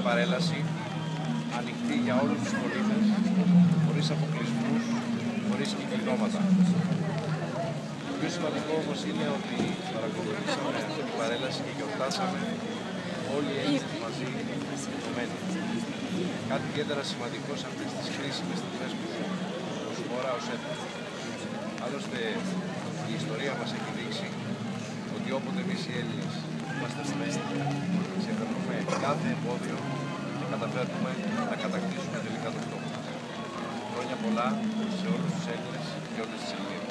παρέλαση ανοιχτή για όλους τους πολίτες, χωρίς αποκλεισμούς, χωρίς κυκλώματα. Το πιο σημαντικό όμως είναι ότι παρακολουθήσαμε αυτή την παρέλαση και γιορτάσαμε όλοι έτσι μαζί ενωμένοι. Κάτι ιδιαίτερα σημαντικό σε αυτές τις κρίσιμες στιγμές που προσχωρά ως έθνος. Άλλωστε, η ιστορία μας έχει δείξει ότι όποτε εμείς οι Έλληνες είμαστε ενωμένοι, ξεπερνούμε κάθε εμπόδιο και καταφέρνουμε να κατακτήσουμε τελικά τον τόπο μας. Χρόνια πολλά σε όλους τους Έλληνες και όλες τις Ελληνίδες.